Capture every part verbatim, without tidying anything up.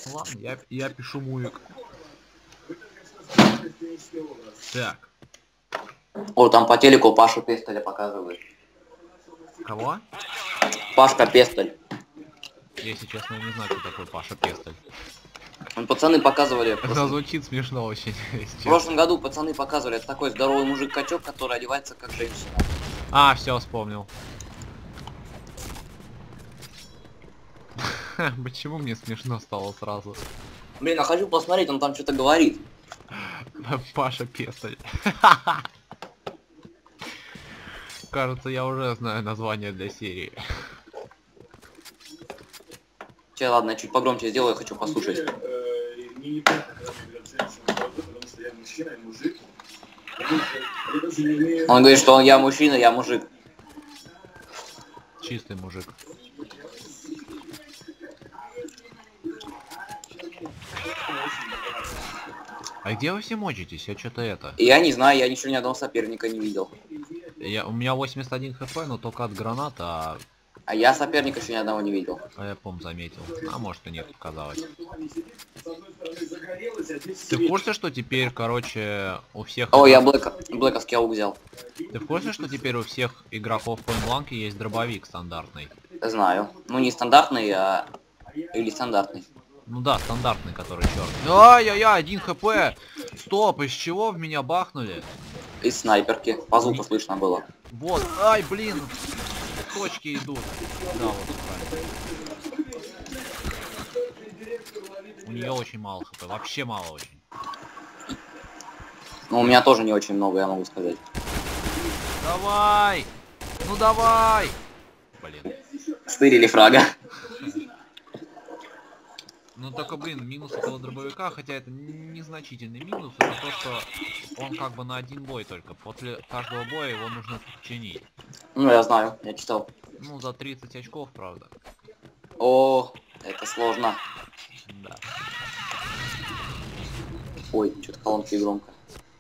Ну ладно, я, я пишу мувик. Так. О, там по телеку Пашу Пестоля показывают. Кого? Пашка Пестоль. Если честно, я не знаю, кто такой Паша Пестоль. Он, пацаны показывали. В Это прошлом... звучит смешно очень, если в честно. прошлом году пацаны показывали. Это такой здоровый мужик-качок, который одевается как женщина. А, все, вспомнил. Почему мне смешно стало сразу? Блин, а хочу посмотреть, он там что-то говорит. Паша Пестоль. Кажется, я уже знаю название для серии. Че, ладно, я чуть погромче сделаю, я хочу послушать. Он говорит, что он, я мужчина, я мужик. Чистый мужик. А где вы все мочитесь? Я что-то это... Я не знаю, я ничего ни одного соперника не видел. Я, у меня восемьдесят один хп, но только от граната, а... А я соперника еще ни одного не видел. а я, по-моему, заметил. А может и нет, показалось. Ты в курсе, что теперь, короче, у всех... О, я игрок... Блэка, Блэковский аук взял. Ты в курсе, что теперь у всех игроков Point Blank есть дробовик стандартный? Знаю. Ну не стандартный, а... Или стандартный. Ну да, стандартный, который черный. Ай-яй-яй, один хп! Стоп, из чего в меня бахнули? Из снайперки. По звуку слышно было. Вот, ай, блин! Точки идут. Да, вот правильно. У нее очень мало хп, вообще мало очень. Ну у меня тоже не очень много, я могу сказать. Давай! Ну давай! Блин. Стырили фрага. Ну только, блин, минус этого дробовика, хотя это незначительный минус, это то, что он как бы на один бой только. После каждого боя его нужно чинить. Ну я знаю, я читал. Ну за тридцать очков, правда. О, это сложно. Да. Ой, что-то колонки громко.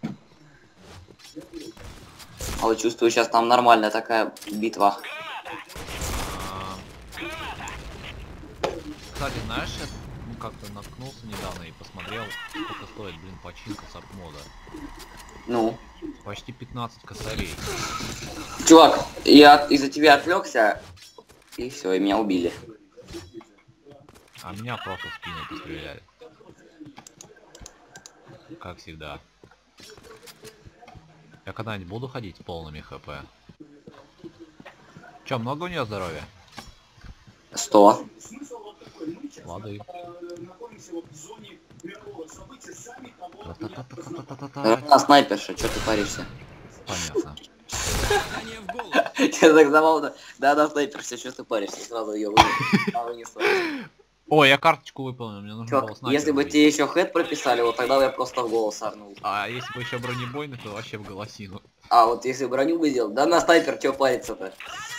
А вот чувствую, сейчас там нормальная такая битва. А... Кстати, знаешь, я ну, как-то наткнулся недавно и посмотрел, сколько стоит, блин, починка сабмода. Ну. Почти пятнадцать косарей. Чувак, я из-за тебя отвлекся, и все, и меня убили. А меня просто в спину постреляли. Как всегда. Я когда-нибудь буду ходить с полными хп? Че, много у нее здоровья? Сто. Лады. А, снайперша, что ты паришься? Понятно. Тебе так забавно. Да, да, снайперша, что ты паришься? Сразу ее вынесу. Ой, я карточку выполнил, мне нужно Чувак, было снайпер если бы убить. тебе еще хэт прописали, вот тогда бы я просто в голос орнул. А если бы еще бронебойный, то вообще в голосину. А вот если броню бы сделал, да на снайпер, что париться-то?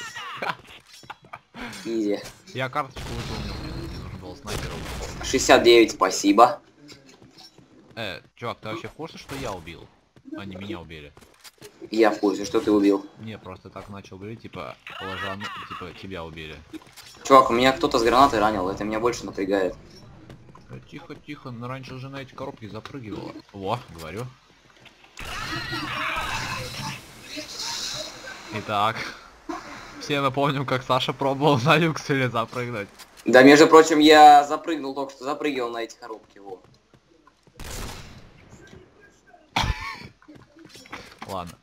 Изи. Я карточку выполнил, мне, мне нужно было снайпера убить. шестьдесят девять, спасибо. Э, чувак, ты вообще в курсе, что я убил? Они меня убили. Я в курсе, что ты убил. Не, просто так начал говорить, типа, ложану, типа, тебя убили. Чувак, у меня кто-то с гранатой ранил, это меня больше напрягает. Э, Тихо, тихо, но раньше же на эти коробки запрыгивала. Во, говорю. Итак, все напомним, как Саша пробовал на люкселе запрыгнуть. Да, между прочим, я запрыгнул, только что запрыгивал на эти коробки, во. Ладно.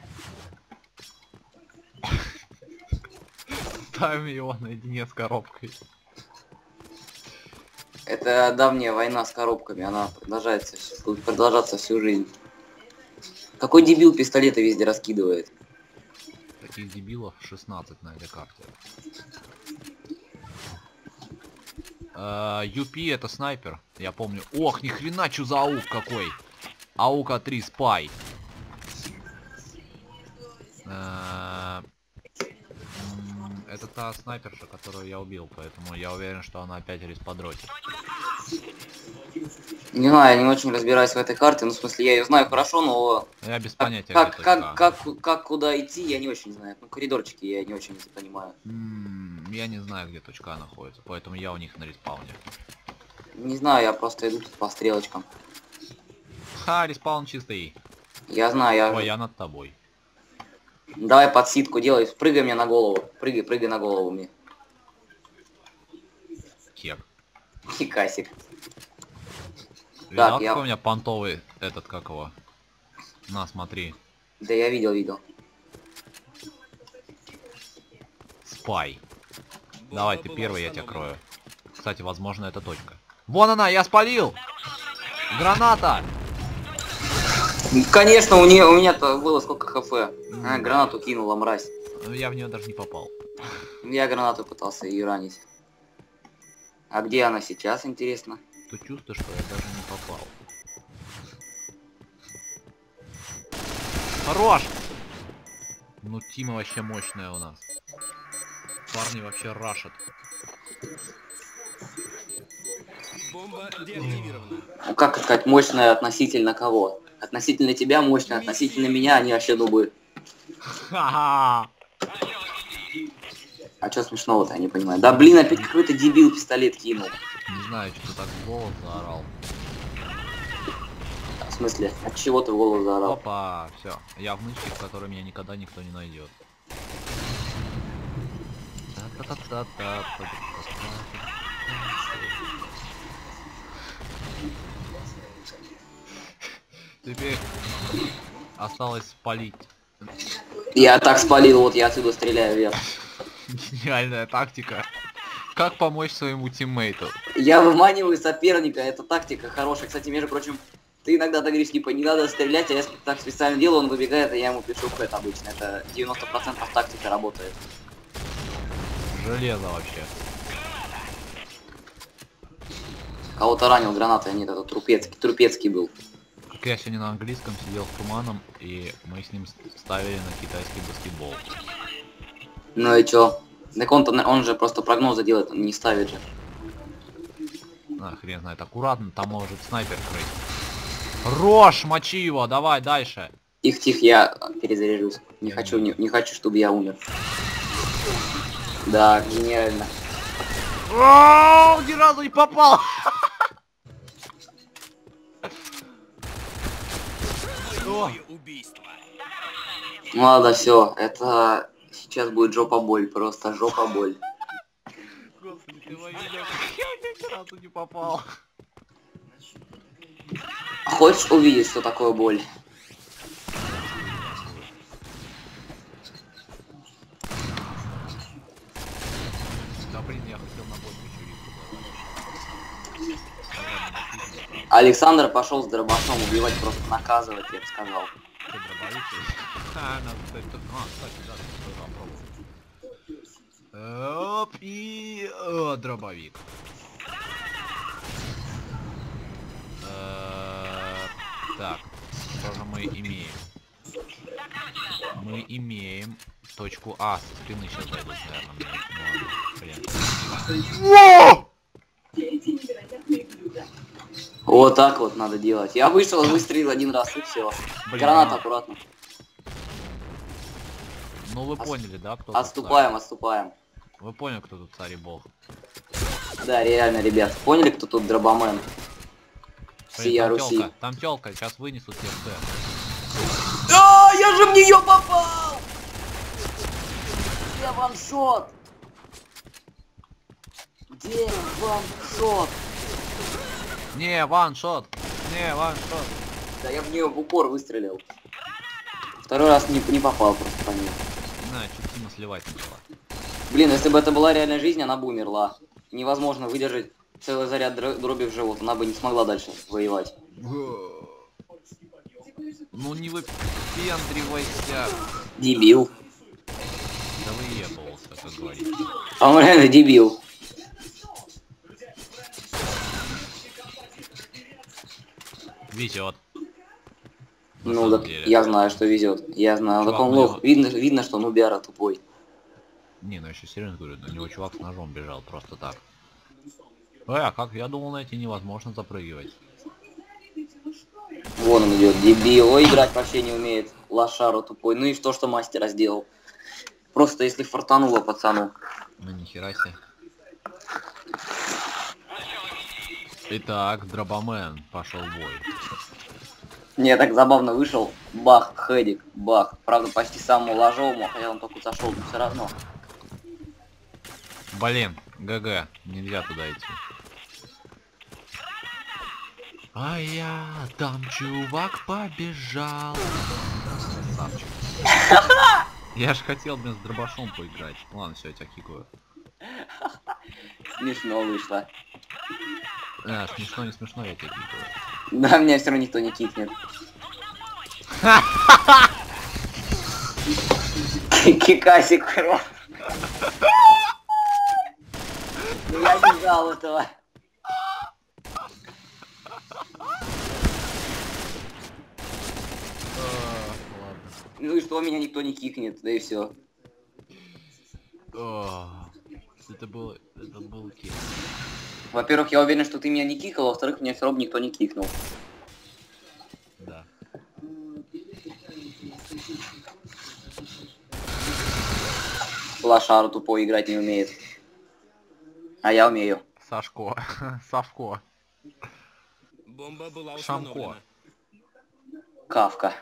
Ставим его наедине с коробкой. Это давняя война с коробками, она продолжается, будет продолжаться всю жизнь. Какой дебил пистолеты везде раскидывает? Таких дебилов шестнадцать на этой карте. ю пи это снайпер, я помню. Ох, ни хрена, чё за аук какой. аук а три спай. Это та снайперша, которую я убил, поэтому я уверен, что она опять респодротит. Не знаю, я не очень разбираюсь в этой карте, ну в смысле я ее знаю хорошо, но... Я без понятия, как, где как, точка. как, как куда идти, я не очень знаю. Ну коридорчики я не очень понимаю. М-м, я не знаю, где точка находится, поэтому я у них на респауне. Не знаю, я просто иду тут по стрелочкам. Ха, респаун чистый. Я знаю, я... Ой, я над тобой. Давай подсидку делай, прыгай мне на голову. Прыгай, прыгай на голову мне. Кек. Хикасик. Видал, Так, какой я... у меня понтовый этот, как его? На, смотри. Да я видел, видел. Спай. Давай, ты первый, я тебя крою. Кстати, возможно, это точка. Вон она, я спалил! Граната! Конечно, у нее у меня-то было сколько хп. А, гранату кинула, мразь. Я в нее даже не попал. Я гранату пытался ее ранить. А где она сейчас, интересно? Ты чувствуешь, что я даже не попал. Хорош! Ну, Тима вообще мощная у нас. Парни вообще рашат. Бомба деактивирована. Ну как сказать, мощная относительно кого? Относительно тебя мощная, относительно меня они вообще дубы. Ха-ха! А что смешного-то, я не понимаю. Да блин, опять какой-то дебил пистолет кинул. Не знаю, что так в голос заорал. В смысле, от чего ты в голову заорал? Опа, все. Я в нычке, в которой меня никогда никто не найдет. Теперь осталось спалить. Я так спалил, вот я отсюда стреляю вверх. Гениальная тактика. Как помочь своему тиммейту? Я выманиваю соперника, это тактика хорошая. Кстати, между прочим, ты иногда так говоришь, типа, не надо стрелять, а я так специально делаю, он выбегает, и я ему пишу хэт обычно. Это девяносто процентов тактика работает. Железо вообще. Кого-то ранил гранатой, а нет, это Трупецкий, Трупецкий был. Как я сегодня на английском сидел с Туманом, и мы с ним ставили на китайский баскетбол. Ну и чё? Так он-то, он же просто прогнозы делает, он не ставит же. А, хрен знает, аккуратно, там может снайпер крыть. Рожь, мочи его, давай дальше. Тихо-тихо, я перезаряжусь. Не Я хочу, не- не, не хочу, чтобы я умер. Да, гениально. О, ни разу не попал. Двойное убийство. Ну ладно, все, это сейчас будет жопа боль, просто жопа боль. Господи, ты мою я ни разу не попал. Хочешь увидеть, что такое боль? Да блин, я хотел на бой еще риску. Александр пошел с дробашом убивать, просто наказывать, я бы сказал. Что, дробовик? А, надо, кстати, тут- а, кстати, да, тут попробовать. Оп, и... О, дробовик. Э, Так, что же мы имеем? Мы имеем точку А, со спины сейчас зайдут, наверное. мне. Ну ладно, блин. Вот так вот надо делать. Я вышел, выстрелил один раз и все. Блин, Граната а. аккуратно. Ну вы Ос- поняли, да, кто тут Отступаем, отступаем. царь? Вы поняли, кто тут царь и бог? Да, реально, ребят. Поняли, кто тут дробомен? Блин, Всея там Руси. тёлка, там тёлка, сейчас вынесут сердце. Да, я же в нее попал! Где ваншот? Где ваншот? Не, ваншот! Не, ваншот! Да я в нее в упор выстрелил. Второй раз не, не попал просто по ней. Не знаю, что Тима сливать начала. Блин, если бы это была реальная жизнь, она бы умерла. Невозможно выдержать целый заряд дро- дроби в живот. Она бы не смогла дальше воевать. Ну не выпендривайся. Дебил. Да выебывался, как говорится. А он реально дебил. Везет. Ну, так я знаю, что везет. Я знаю. Так Чувак, он ну, лох. Видно, видно, что он убяра тупой. Не, ну я еще серьезно говорю, на него чувак с ножом бежал просто так. Эй, а как? Я думал, на эти невозможно запрыгивать. Вон он идет, дебил. Ой, играть вообще не умеет. Лошару тупой. Ну и что, что мастера сделал? Просто если фартануло пацану. Ну нихера себе. Итак, Дробомен пошел в бой. Не, так забавно вышел. Бах, хедик, бах. Правда, почти самому ложовому, хотя он только зашел, но все равно. Блин, ГГ, нельзя туда идти. А я там чувак побежал. Красавчик. Я ж хотел, блин, с дробашом поиграть. Ладно, все, я тебя кикаю. Смешно вышло. А, смешно, не смешно, я тебя кикаю. Да, меня все равно никто не кикнет. Кикасик, кровь. Я не знал этого. Ну и что, меня никто не кикнет, да и все. Это был, это был кик. Во-первых, я уверен, что ты меня не кикал, во-вторых, меня все равно никто не кикнул. Да. Лошару тупой играть не умеет. А я умею. Сашко. Савко. Бомба была Шамко. установлена. Кавка.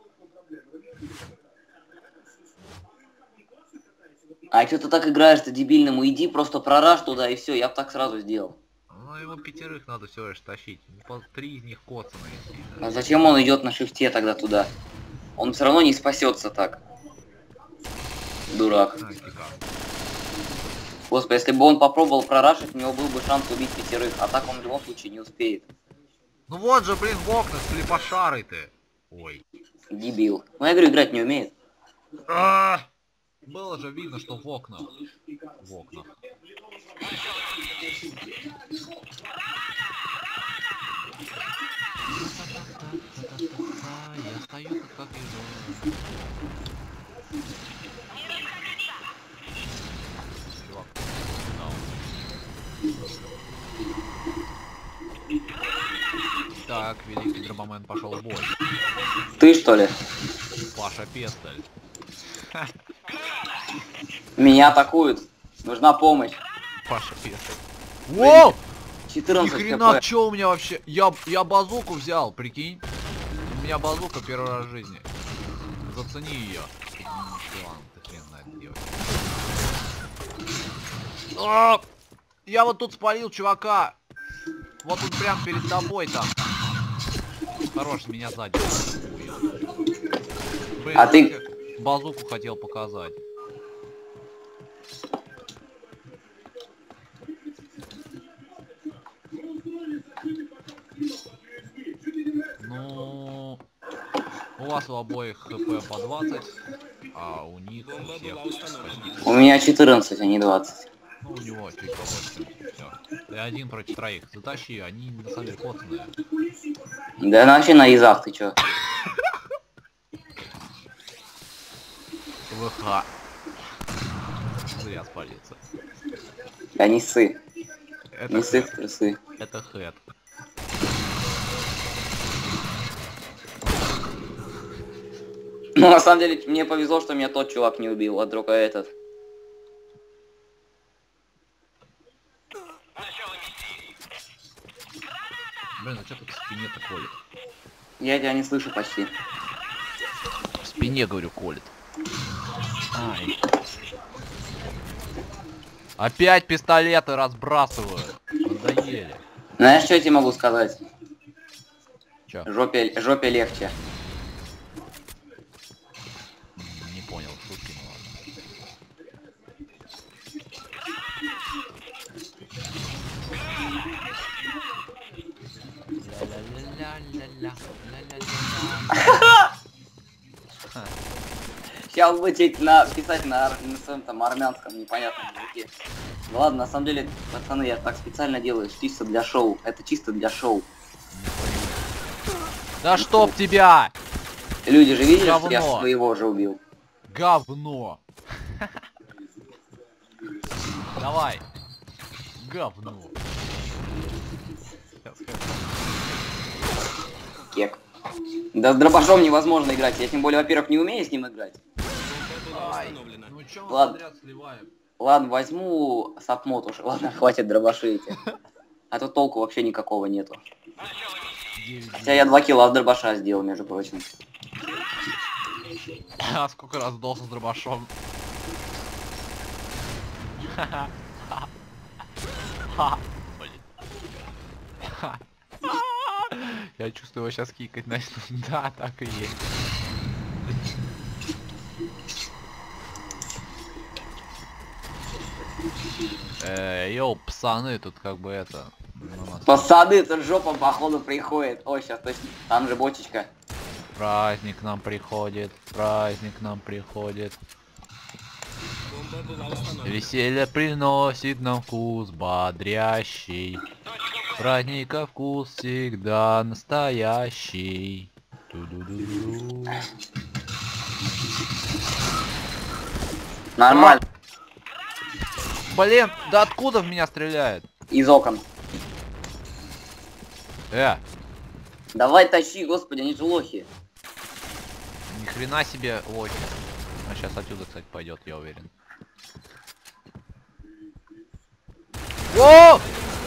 А что ты так играешь-то дебильному? Иди просто прораж туда и все, я бы так сразу сделал. Ну его пятерых надо всего лишь тащить. По три из них коцаные. А зачем он идет на шифте тогда туда? Он все равно не спасется так. Дурак. А, кика. Господи, если бы он попробовал прорашить, у него был бы шанс убить пятерых, а так он в любом случае не успеет. Ну вот же, блин, в окна слепошарый ты. Ой. Дебил. Ну я говорю, играть не умеет. А! Было же видно, что в окнах. В окнах. Я стою тут как вижу. Чувак. Так, великий Дробомен пошел в бой. Ты что ли? Паша Пестель. Меня атакуют. Нужна помощь. Паша Пестель. Воу! Ни четырнадцать хрена, хп. чё у меня вообще? Я, я базуку взял, прикинь. У меня базука первый раз в жизни. Зацени ее. Ладно, ты хрен знает делать. А! Я вот тут спалил чувака. Вот тут прям перед тобой там. Хорош, меня сзади. Блин, А ты- базуку хотел показать. Ну, у вас у обоих хп по двадцать, а у них у Бомба всех была установлена. почти. У меня четырнадцать, а не двадцать. Ну, у него чуть побольше. Всё. Ты один против троих. Затащи, они на самом деле коцаные. Да она вообще на изах, ты чё? ВХ. Зря спалился. Да не ссы. Это Не ссы в хэт. трусы. Это хэт. Ну, на самом деле, мне повезло, что меня тот чувак не убил, а только этот. Блин, а что тут в спине-то колет? Я тебя не слышу почти. В спине, говорю, колет. Ай. Опять пистолеты разбрасывают. Надоели. Знаешь, что я тебе могу сказать? Чё? Жопе, жопе легче. Не понял, шутки, ну ладно. Сейчас будет на, писать на, ар- на своем там армянском непонятном языке. Ну ладно, на самом деле, пацаны, я так специально делаю, чисто для шоу. Это чисто для шоу. Да чтоб тебя! Люди же видели, что я Говно. своего же убил. Говно! Давай! Говно! Кек. Да с дробашом невозможно играть. Я тем более, во-первых, не умею с ним играть. Бомба была Ай. установлена. Ну чё, Ладно. подряд сливаем? Ладно, возьму сапмот уж. Ладно, хватит дробаши эти. А то толку вообще никакого нету. девять. Хотя я два килла с дробаша сделал, между прочим. А сколько раз сдался с дробашом? Я чувствую, его сейчас кикать начну. Да, так и есть. Э, йоу, пацаны, тут как бы это... на нас Пацаны, тут жопа походу приходит. Ой, сейчас точно. Там же бочечка. праздник к нам приходит, праздник к нам приходит. Бомба была установлена. Веселье приносит нам вкус бодрящий. Праздника вкус всегда настоящий. Ту-ду-ду-ду. Нормально. Блин, да откуда в меня стреляет? Из окон. Э, Давай тащи, господи, они же лохи. ни хрена себе лохи. А сейчас отсюда, кстати, пойдет, я уверен. О!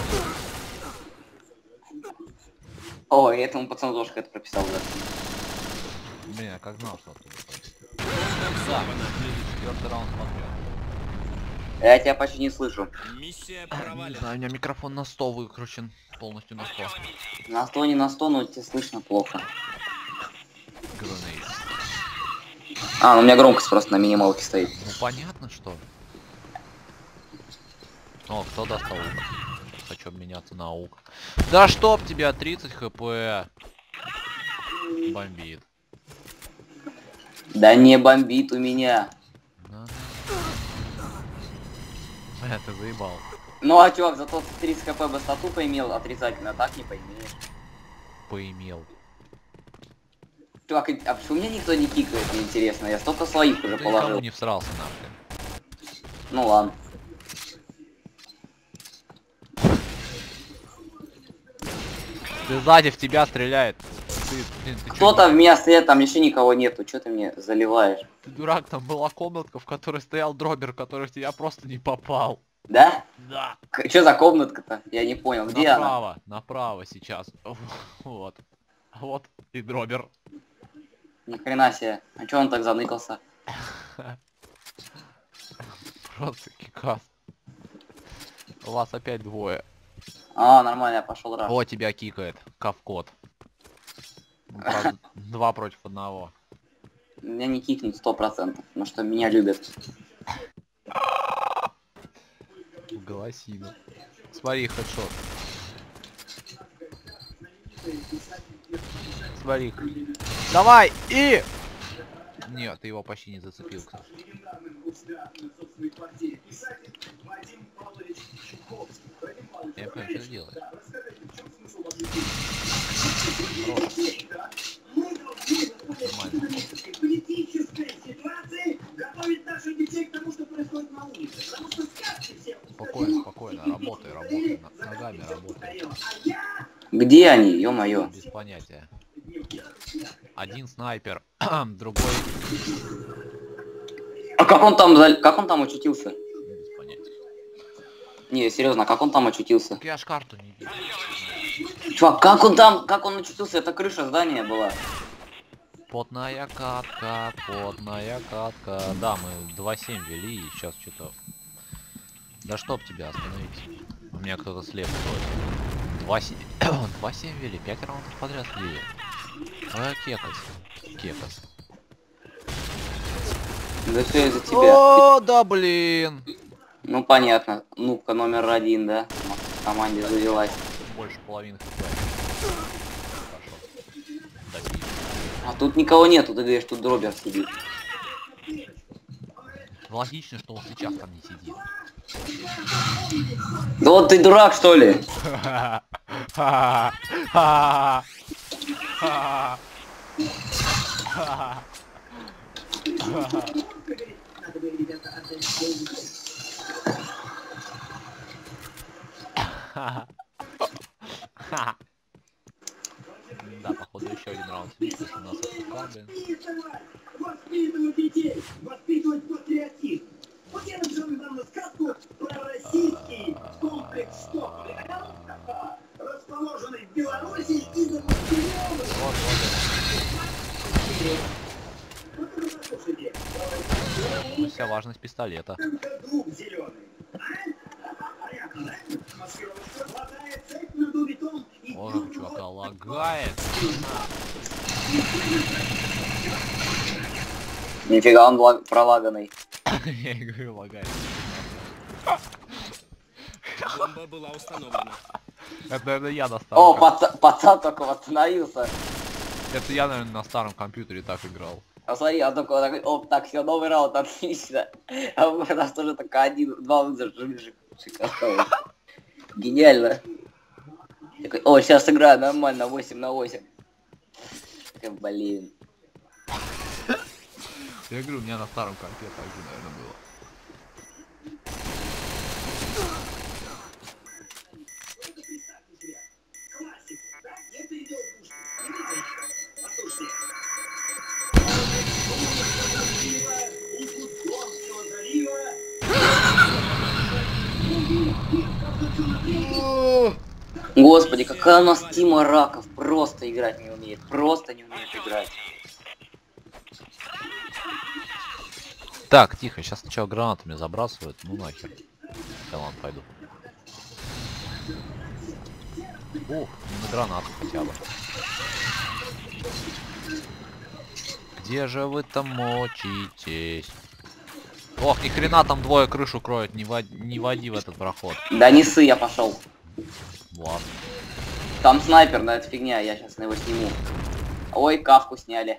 О, и этому пацану тоже это прописал, да. Блин, я как знал, что оттуда пойдет. Да, четвертый раунд смотрел. Я тебя почти не слышу. Миссия Не провалена. знаю, у меня микрофон на сто выкручен. Полностью на сто. На сто, не на сто, но тебе слышно плохо. Гранейд. А, ну у меня громкость просто на минималке стоит. Ну понятно, что. О, кто достал лук? Хочу обменяться на лук. Да чтоб тебя, тридцать хп. Бомбит. Да не бомбит у меня. Да. Бля, ты заебал. Ну а чувак, зато тридцать хп быстоту поимел отрицательно, а так не поимеешь. Поимел. Чувак, а почему меня никто не кикает, мне интересно? Я столько своих уже Ты положил. никому не всрался нахрен. Ну ладно. Ты сзади в тебя стреляет. Ты, блин, ты чё, Кто-то в меня стреляет, там еще никого нету. Че ты мне заливаешь? ты дурак, там была комнатка, в которой стоял дробер, который в тебя просто не попал. Да? Да. Что за комнатка-то? Я не понял, где она? Направо, направо сейчас. Вот. Вот и дробер. Ни хрена себе. А чё он так заныкался? Просто кикас. У вас опять двое. А, нормально, я пошел раз. О, тебя кикает. Кавкот. Ну, правда, два против одного. Меня не кикнут сто процентов, потому что меня любят. Голосину. Смотри, хедшот. Смотри. Давай, и... Нет, ты его почти не зацепил, кстати. Я не понимаю, что ты делаешь. Нормально. Спокойно, спокойно, работай, работай, на- ногами работай. Где они, ё-моё? Без понятия. Один снайпер, другой А как он там, за- как он там очутился? без понятия. Не, серьезно, как он там очутился? Так я ж карту не вижу. Чувак, как он там, как он очутился? Это крыша здания была. Потная катка, потная катка. Да, мы два семь вели и сейчас что-то... Да чтоб тебя остановить. У меня кто-то слева бросил. два семь два семь вели, пять раундов подряд слили. А, кекас. Кекас. Да все из-за тебя. О, да блин. Ну понятно, нубка номер один, да? В команде завелась. Больше половины хп. Пошел. Добил. А тут никого нету, ты говоришь, тут дробер сидит. Логично, что он сейчас там не сидит. Да вот ты дурак, что ли? Да, походу еще один раунд. У нас АФК, блин. Воспитывать детей, воспитывать патриотизм. Вот я написал недавно сказку про российский комплекс стоп. расположенный в Беларуси и за Москвой. Вот, вот. Ну, вся важность пистолета. Только дуб зеленый. Понятно, да? Маскировочка хватает, цепь на дубе том и О, как чувака лагает. Нифига, он лаг... пролаганный. Я и говорю, лагает. Бомба была установлена. Это, наверное, я на О, старом... ком- паца- пацан только восстановился. Это я, наверное, на старом компьютере так играл. А смотри, он такой, такой, о, так, все, новый раунд, отлично. А у нас тоже только один, два вызажи, шикарно. Гениально. Такой, о, сейчас сыграю нормально, восемь на восемь. Такой, блин. Я говорю, у меня на старом компе так же, наверное, было. Господи, какая у нас Тима Раков, просто играть не умеет, просто не умеет играть. Так, тихо, сейчас сначала гранатами забрасывают, ну нахер. Да ладно, пойду. Ух, не на гранату хотя бы. Где же вы там мочитесь? Ох, ни хрена там двое крышу кроют, не, вод... не води в этот проход. Да не ссы, я пошел. Ладно. Там снайпер, но это фигня, я сейчас на его сниму. Ой, кавку сняли.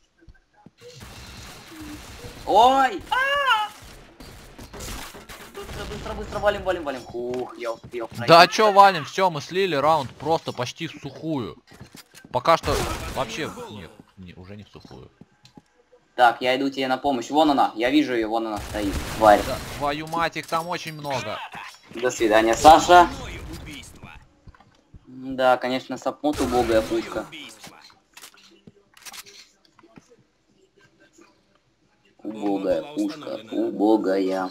Ой! А! Быстро, быстро, быстро, валим, валим, валим. Ух, я успел. Да чё валим, все, мы слили раунд просто почти в сухую. Пока что вообще нет, не, уже не в сухую. Так, я иду тебе на помощь. Вон она, я вижу ее, вон она стоит. Тварь. Да, твою мать, их там очень много. До свидания, Саша. Мною убийство. Да, конечно, сапнут убогая пушка. Убийство. Убогая пушка, убогая.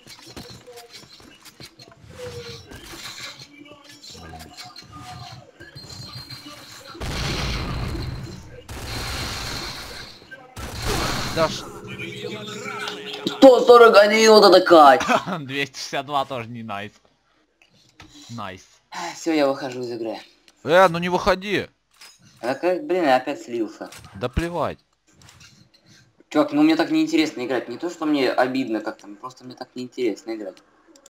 Да ш... сто сорок один, вот это кать. двести шестьдесят два тоже не найс. Найс. Все, я выхожу из игры. Э, ну не выходи. А как, блин, я опять слился. Да плевать. Чувак, ну мне так неинтересно играть. Не то, что мне обидно как-то, просто мне так неинтересно играть.